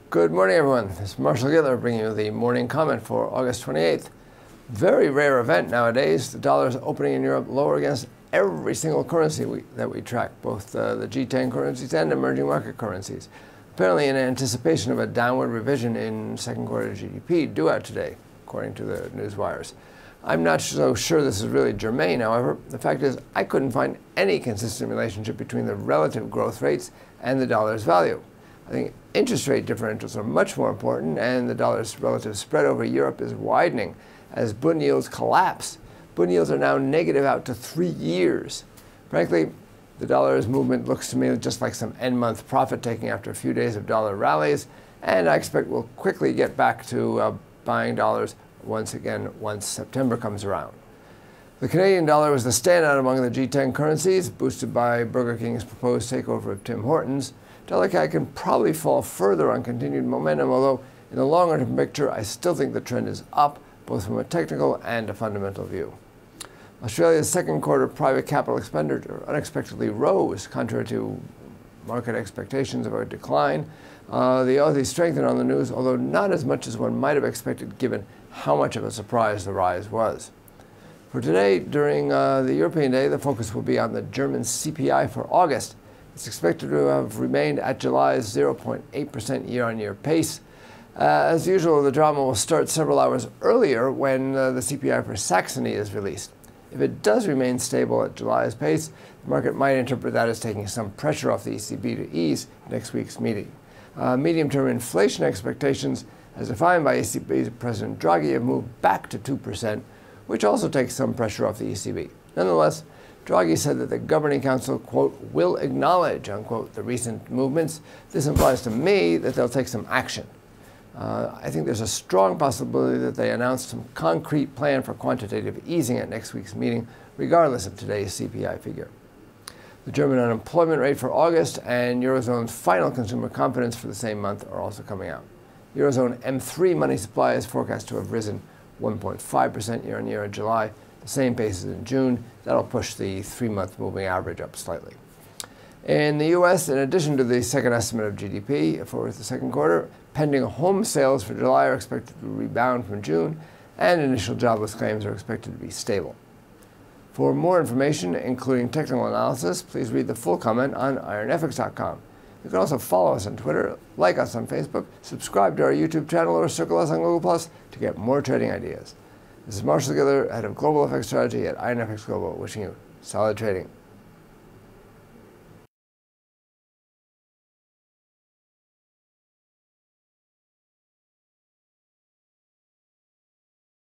Good morning, everyone. This is Marshall Gitler bringing you the morning comment for August 28th. Very rare event nowadays. The dollar is opening in Europe lower against every single currency that we track, both the G10 currencies and emerging market currencies. Apparently in anticipation of a downward revision in second quarter GDP due out today, according to the news wires. I'm not so sure this is really germane, however. The fact is I couldn't find any consistent relationship between the relative growth rates and the dollar's value. I think interest rate differentials are much more important, and the dollar's relative spread over Europe is widening as Bund yields collapse. Bund yields are now negative out to 3 years. Frankly, the dollar's movement looks to me just like some end-month profit taking after a few days of dollar rallies, and I expect we'll quickly get back to buying dollars once again once September comes around. The Canadian dollar was the standout among the G10 currencies, boosted by Burger King's proposed takeover of Tim Hortons. Dollar CAD can probably fall further on continued momentum, although in the longer-term picture, I still think the trend is up, both from a technical and a fundamental view. Australia's second quarter private capital expenditure unexpectedly rose, contrary to market expectations of a decline. The Aussie strengthened on the news, although not as much as one might have expected given how much of a surprise the rise was. For today, during the European Day, the focus will be on the German CPI for August. It's expected to have remained at July's 0.8% year-on-year pace. As usual, the drama will start several hours earlier when the CPI for Saxony is released. If it does remain stable at July's pace, the market might interpret that as taking some pressure off the ECB to ease next week's meeting. Medium-term inflation expectations, as defined by ECB President Draghi, have moved back to 2%, which also takes some pressure off the ECB. Nonetheless, Draghi said that the Governing Council, quote, will acknowledge, unquote, the recent movements. This implies to me that they'll take some action. I think there's a strong possibility that they announce some concrete plan for quantitative easing at next week's meeting, regardless of today's CPI figure. The German unemployment rate for August and Eurozone's final consumer confidence for the same month are also coming out. Eurozone M3 money supply is forecast to have risen 1.5% year-on-year in July, the same pace as in June. That'll push the 3-month moving average up slightly. In the U.S., in addition to the second estimate of GDP for the second quarter, pending home sales for July are expected to rebound from June, and initial jobless claims are expected to be stable. For more information, including technical analysis, please read the full comment on ironfx.com. You can also follow us on Twitter, like us on Facebook, subscribe to our YouTube channel, or circle us on Google+ to get more trading ideas. This is Marshall Gitler, head of Global FX Strategy at IronFX Global, wishing you solid trading.